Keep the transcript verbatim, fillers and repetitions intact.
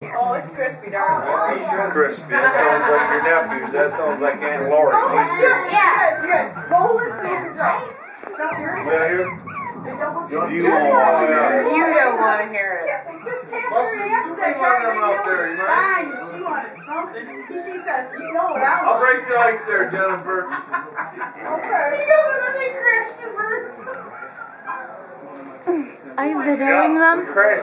Oh, it's crispy, darling. Crispy. That sounds like your nephews. That sounds like Aunt Lori. Oh, yeah. Yes, yes. Roll this thing to Joe. Joe, here it is. Yeah, here. You You don't want to hear it. You don't want to hear it. Just tap her ass that one of girl. them You out know there, it's you fine. She wanted something. She says, you know what I I'll want. break the ice there, Jennifer. Okay. You know what I mean, Christopher? Are you videoing them? We crashed.